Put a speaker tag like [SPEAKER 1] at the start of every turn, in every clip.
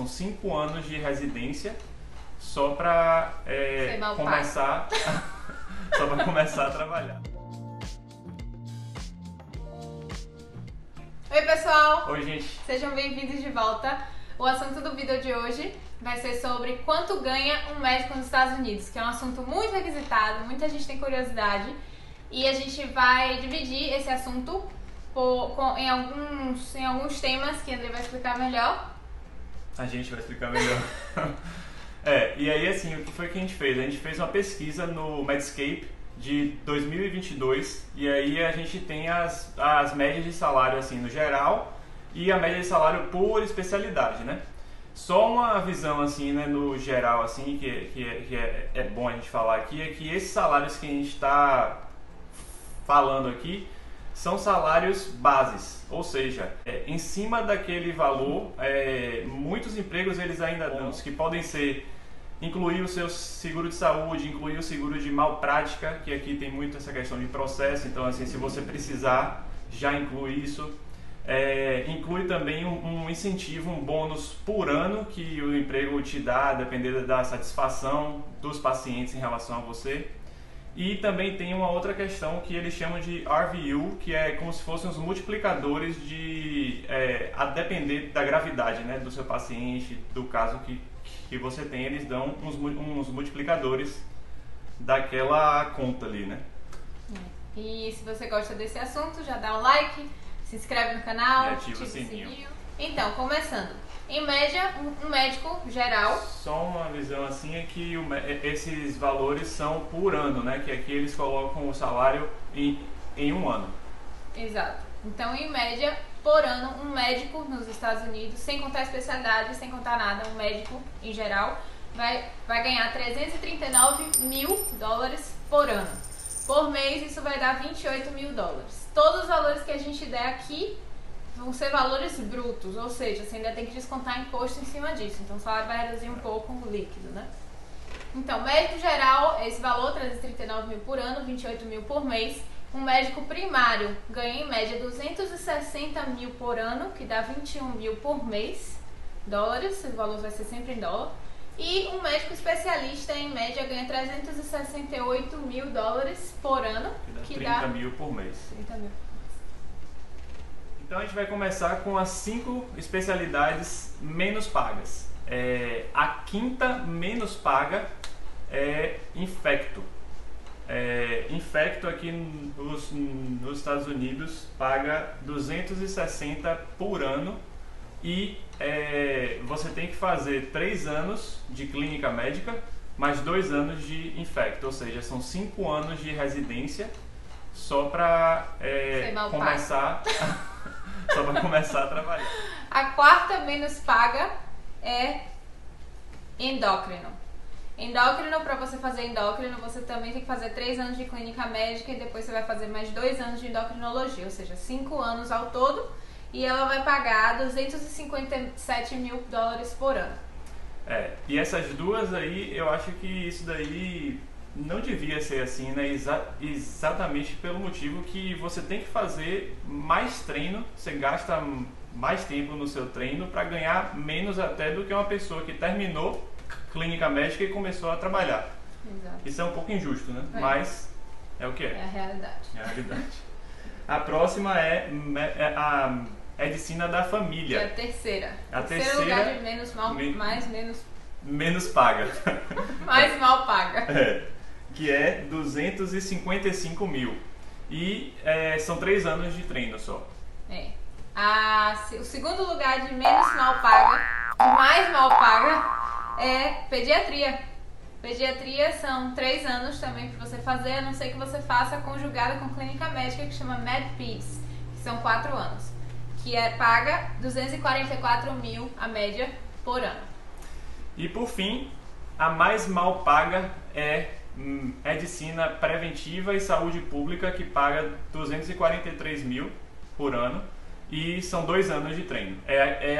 [SPEAKER 1] são 5 anos de residência só para começar, só para começar a trabalhar.
[SPEAKER 2] Oi pessoal!
[SPEAKER 1] Oi gente!
[SPEAKER 2] Sejam bem-vindos de volta. O assunto do vídeo de hoje vai ser sobre quanto ganha um médico nos Estados Unidos, que é um assunto muito requisitado, muita gente tem curiosidade, e a gente vai dividir esse assunto em alguns temas que a André vai explicar melhor.
[SPEAKER 1] A gente vai explicar melhor. E aí assim, o que foi que a gente fez? A gente fez uma pesquisa no Medscape de 2022 e aí a gente tem as médias de salário assim no geral e a média de salário por especialidade, né? Só uma visão assim, né, no geral assim que é bom a gente falar aqui é que esses salários que a gente está falando aqui são salários bases, ou seja, em cima daquele valor, muitos empregos eles ainda dão, que podem ser incluir o seu seguro de saúde, incluir o seguro de malprática, que aqui tem muito essa questão de processo, então assim, se você precisar, já inclui isso. Inclui também um incentivo, um bônus por ano que o emprego te dá, dependendo da satisfação dos pacientes em relação a você. E também tem uma outra questão que eles chamam de RVU, que é como se fossem os multiplicadores a depender da gravidade, né, do seu paciente, do caso que você tem, eles dão uns multiplicadores daquela conta ali, né?
[SPEAKER 2] E se você gosta desse assunto, já dá um like, se inscreve no canal,
[SPEAKER 1] ativa o sininho.
[SPEAKER 2] Então, começando. Em média, um médico geral...
[SPEAKER 1] Só uma visão assim é que esses valores são por ano, né? Que aqui eles colocam o salário em um ano.
[SPEAKER 2] Exato. Então, em média, por ano, um médico nos Estados Unidos, sem contar especialidade, sem contar nada, um médico em geral, vai ganhar $339 mil por ano. Por mês, isso vai dar $28 mil. Todos os valores que a gente der aqui vão ser valores brutos, ou seja, você ainda tem que descontar imposto em cima disso. Então o salário vai reduzir um pouco o líquido, né? Então, médico geral, esse valor, 339 mil por ano, 28 mil por mês. Um médico primário ganha em média 260 mil por ano, que dá 21 mil por mês, dólares, o valor vai ser sempre em dólar. E um médico especialista, em média, ganha 368 mil dólares por ano,
[SPEAKER 1] que dá 30 mil por mês.
[SPEAKER 2] 30 mil.
[SPEAKER 1] Então a gente vai começar com as 5 especialidades menos pagas. A quinta menos paga é infecto. Infecto aqui nos Estados Unidos paga 260 por ano e você tem que fazer 3 anos de clínica médica mais 2 anos de infecto, ou seja, são 5 anos de residência só para começar só para começar a trabalhar.
[SPEAKER 2] A quarta menos paga é endócrino. Endócrino, para você fazer endócrino, você também tem que fazer 3 anos de clínica médica e depois você vai fazer mais 2 anos de endocrinologia, ou seja, 5 anos ao todo, e ela vai pagar 257 mil dólares por ano.
[SPEAKER 1] E essas duas aí, eu acho que isso daí não devia ser assim, né? Exatamente pelo motivo que você tem que fazer mais treino, você gasta mais tempo no seu treino para ganhar menos até do que uma pessoa que terminou clínica médica e começou a trabalhar.
[SPEAKER 2] Exato.
[SPEAKER 1] Isso é um pouco injusto, né? Mas é o que é.
[SPEAKER 2] É a realidade.
[SPEAKER 1] É a realidade. A próxima é a medicina da família.
[SPEAKER 2] Que é a terceira.
[SPEAKER 1] A
[SPEAKER 2] terceiro lugar de menos
[SPEAKER 1] paga.
[SPEAKER 2] Mais mal paga.
[SPEAKER 1] Que é 255 mil. E são 3 anos de treino só.
[SPEAKER 2] O segundo lugar de menos mal paga, mais mal paga, é pediatria. Pediatria são 3 anos também para você fazer, a não ser que você faça conjugada com clínica médica, que chama MedPeds, que são 4 anos. Que paga 244 mil a média por ano.
[SPEAKER 1] E por fim, a mais mal paga é medicina preventiva e saúde pública, que paga 243 mil por ano e são 2 anos de treino. É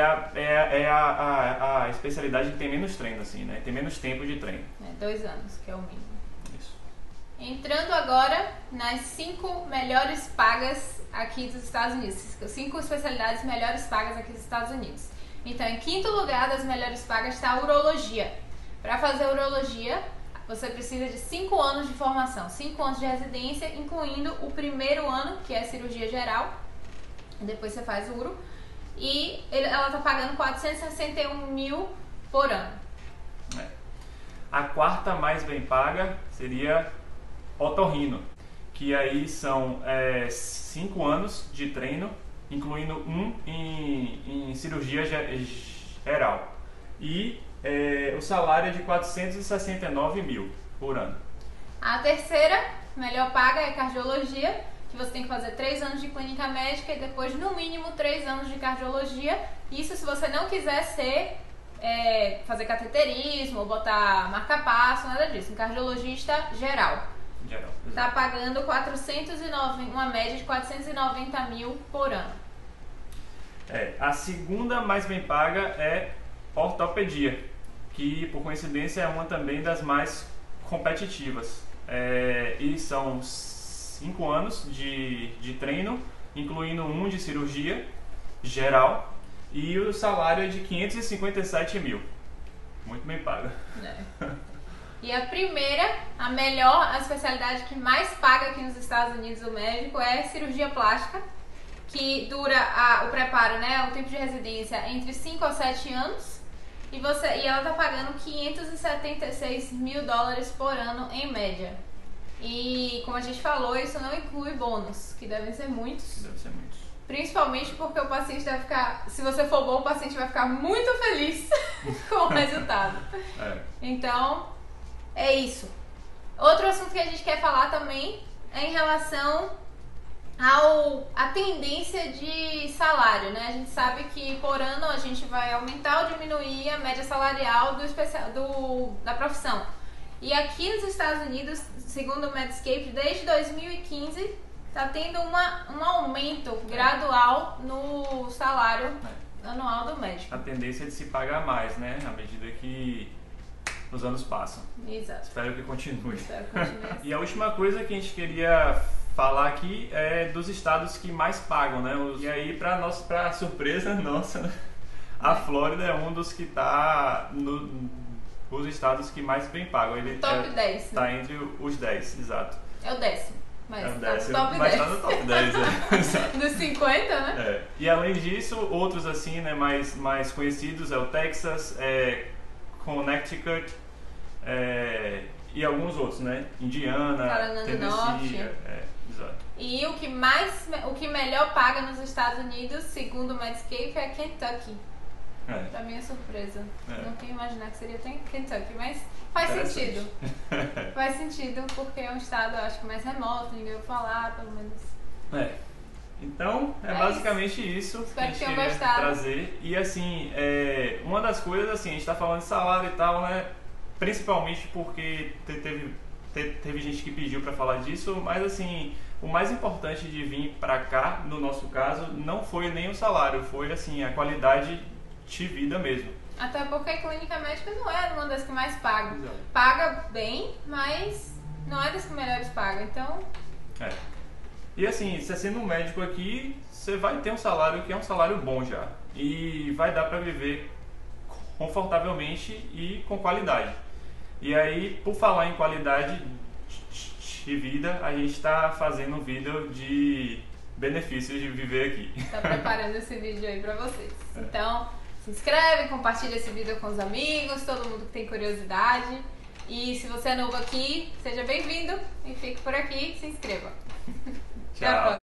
[SPEAKER 1] a especialidade que tem menos treino, assim, né? Tem menos tempo de treino.
[SPEAKER 2] 2 anos, que é o mínimo.
[SPEAKER 1] Isso.
[SPEAKER 2] Entrando agora nas 5 melhores pagas aqui dos Estados Unidos. 5 especialidades melhores pagas aqui dos Estados Unidos. Então, em quinto lugar das melhores pagas está a urologia. Para fazer urologia, você precisa de 5 anos de formação, 5 anos de residência, incluindo o primeiro ano, que é cirurgia geral. Depois você faz uro. E ela está pagando 461 mil por ano.
[SPEAKER 1] A quarta mais bem paga seria otorrino, que aí são 5 anos de treino, incluindo um em cirurgia geral. E o salário é de 469 mil por ano.
[SPEAKER 2] A terceira melhor paga é cardiologia, que você tem que fazer 3 anos de clínica médica e depois no mínimo 3 anos de cardiologia. Isso se você não quiser fazer cateterismo ou botar marca-passo, nada disso. Um cardiologista geral. Está pagando uma média de 490 mil por ano.
[SPEAKER 1] A segunda mais bem paga é ortopedia, que por coincidência é uma também das mais competitivas. E são 5 anos de treino, incluindo um de cirurgia geral, e o salário é de 557 mil. Muito bem pago.
[SPEAKER 2] E a especialidade que mais paga aqui nos Estados Unidos, o médico, é cirurgia plástica, que dura o preparo, né, o tempo de residência entre 5 a 7 anos, e ela está pagando 576 mil dólares por ano em média. E como a gente falou, isso não inclui bônus, que devem ser muitos. Principalmente porque o paciente deve ficar, se você for bom, o paciente vai ficar muito feliz com o resultado. Então, é isso. Outro assunto que a gente quer falar também é em relação à tendência de salário, né? A gente sabe que por ano a gente vai aumentar ou diminuir a média salarial da profissão. E aqui nos Estados Unidos, segundo o Medscape, desde 2015 está tendo um aumento gradual no salário anual do médico.
[SPEAKER 1] A tendência é de se pagar mais, né? À medida que os anos passam.
[SPEAKER 2] Exato.
[SPEAKER 1] Espero que continue.
[SPEAKER 2] Espero que continue.
[SPEAKER 1] E a última coisa que a gente queria falar aqui é dos estados que mais pagam, né? E aí, para surpresa nossa, né? A Flórida é um dos que está os estados que mais bem pagam. Ele
[SPEAKER 2] top 10.
[SPEAKER 1] Está entre os 10, exato.
[SPEAKER 2] É o 10º. Mas
[SPEAKER 1] está no top 10. Exato.
[SPEAKER 2] Dos 50, né?
[SPEAKER 1] E além disso, outros assim, né, mais conhecidos é o Texas, Connecticut e alguns outros, né? Indiana, Tennessee. Exato.
[SPEAKER 2] E o que melhor paga nos Estados Unidos, segundo o Medscape, é Kentucky. Pra minha surpresa. Não queria imaginar que seria Kentucky, mas faz sentido. Faz sentido porque é um estado, eu acho que mais remoto, ninguém ouviu falar, pelo menos.
[SPEAKER 1] Então, basicamente isso que a gente queria trazer. E assim, uma das coisas, assim, a gente tá falando de salário e tal, né? Principalmente porque teve gente que pediu pra falar disso, mas assim, o mais importante de vir pra cá, no nosso caso, não foi nem o salário, foi assim, a qualidade de vida mesmo.
[SPEAKER 2] Até porque a clínica médica não é uma das que mais paga.
[SPEAKER 1] Exato.
[SPEAKER 2] Paga bem, mas não é das que melhores pagam, então...
[SPEAKER 1] E assim, você sendo um médico aqui, você vai ter um salário que é um salário bom já. E vai dar para viver confortavelmente e com qualidade. E aí, por falar em qualidade de vida, a gente está fazendo um vídeo de benefícios de viver aqui.
[SPEAKER 2] Está preparando esse vídeo aí para vocês. Então, se inscreve, compartilha esse vídeo com os amigos, todo mundo que tem curiosidade. E se você é novo aqui, seja bem-vindo e fique por aqui, se inscreva.
[SPEAKER 1] Tchau.